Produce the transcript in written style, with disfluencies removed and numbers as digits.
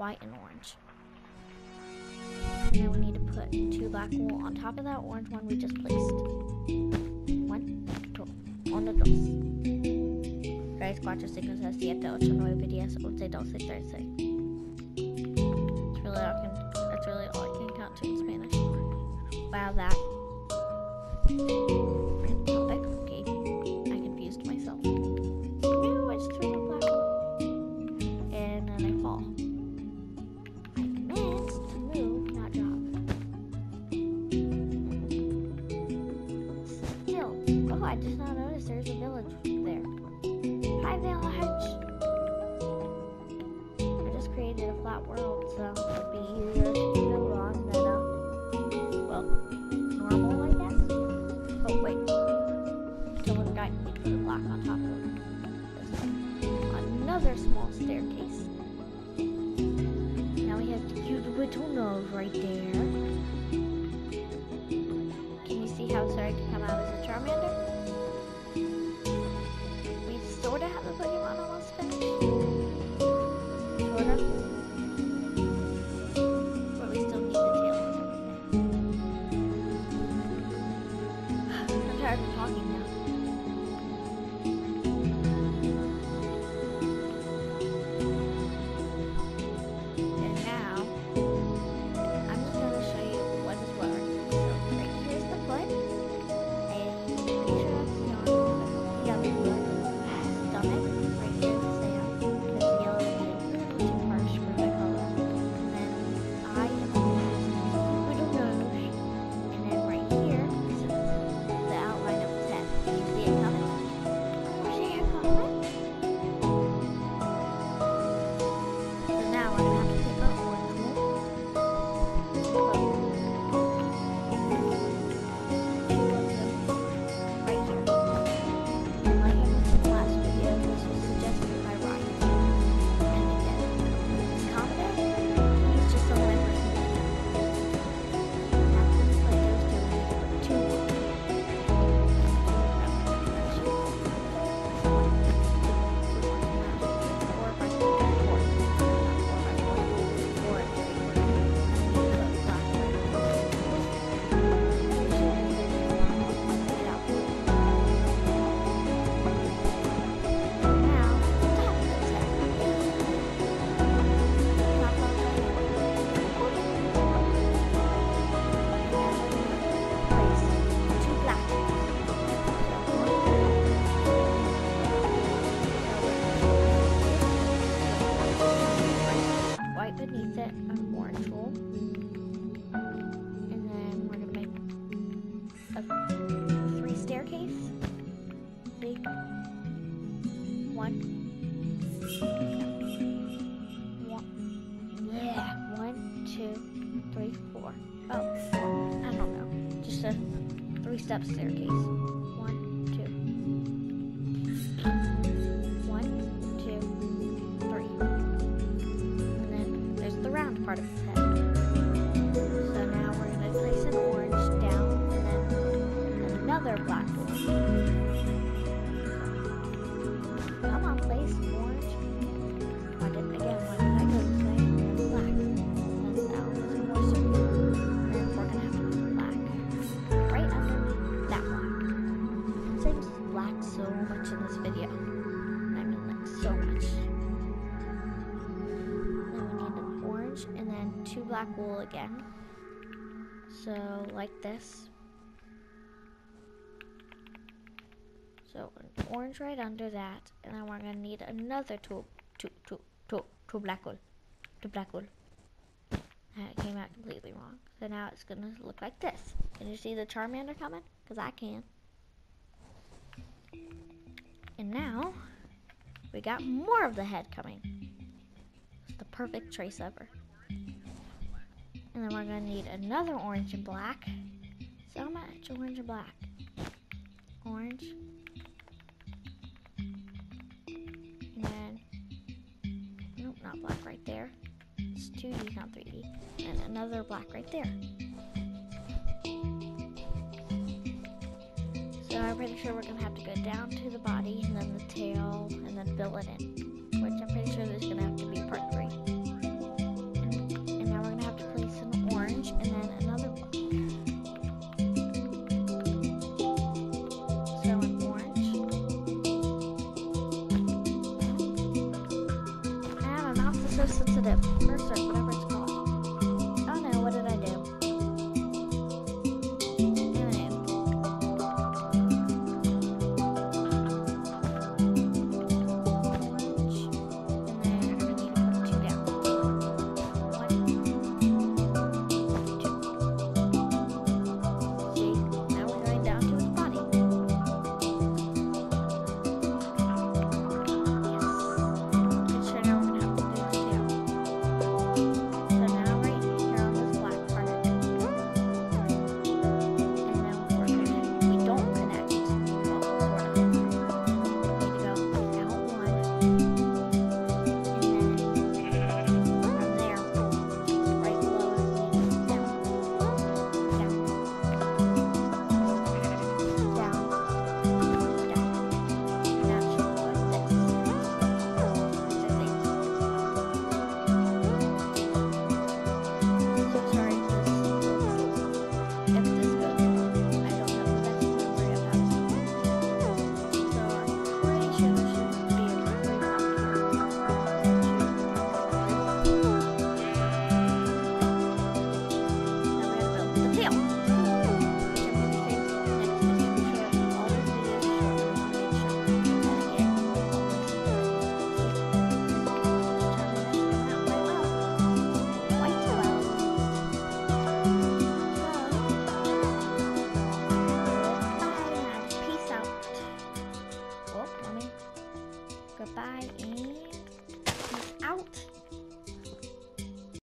white, and orange. Now we need to put 2 black wool on top of that orange one we just placed. 1, 2, 1, 2. 3, 4, 5, 6, 7, 8, 9, 10, 11, 12, 13. That's really all I can count to in Spanish. Wow, that. Random topic. Okay, I confused myself. No, I just threw a black wool. And then I fall. I meant to move, not drop. Still. Oh, I did not notice there's a village there. Hi, village! I just created a flat world, so it would be easier to do along than, well, normal, I guess. Oh, wait. Still wouldn't got me to put a block on top of this one. Another small staircase. Now we have the cute little nose right there. Can you see how it's starting to come out as a Charmander? We sort of have the Pokemon almost finished. Sort of. But we still need the tail and everything. I'm tired of talking now. And now, I'm just going to show you what is what. So right here's the foot. And pretty sure that's the other foot. Stomach. Right here is the sand. Because the yellow is a little too harsh for my color. And then eye and little nose. And then right here is the outline of his head. Can you see it coming? See it coming? So now we're going to have to take our orange wool. Right here. And like I mentioned last video, this was suggested by Ryan. And again, it's commented. He's just a limb person. Now please like those two, we need to put 2 wool. White beneath it, an orange wool. And then we're gonna make a 3 staircase. See? 1. Yeah. 1, 2, 3, 4. Oh, 4. I don't know. Just a 3-step staircase. 1, 2. 1, 2, 3. And then there's the round part of his head. So now we're going to place an orange down and then another black wool. Come on, place orange. Why did I go this way? And then black. And then that one was more circular. And then we're going to have to put black right under that black. It seems black so much in this video. I mean, like, so much. Then we need an orange and then 2 black wool again. So, like this. So, an orange right under that. And then we're going to need another 2 black wool. 2 black wool. And it came out completely wrong. So now it's going to look like this. Can you see the Charmander coming? Because I can. And now, we got more of the head coming. It's the perfect trace ever. And then we're going to need another orange and black. So much orange and black. Orange. And then, nope, not black right there. It's 2D, not 3D. And another black right there. So I'm pretty sure we're going to have to go down to the body and then the tail and then fill it in. Which I'm pretty sure there's going to have to be part 3. so sensitive. Cursor, whatever it's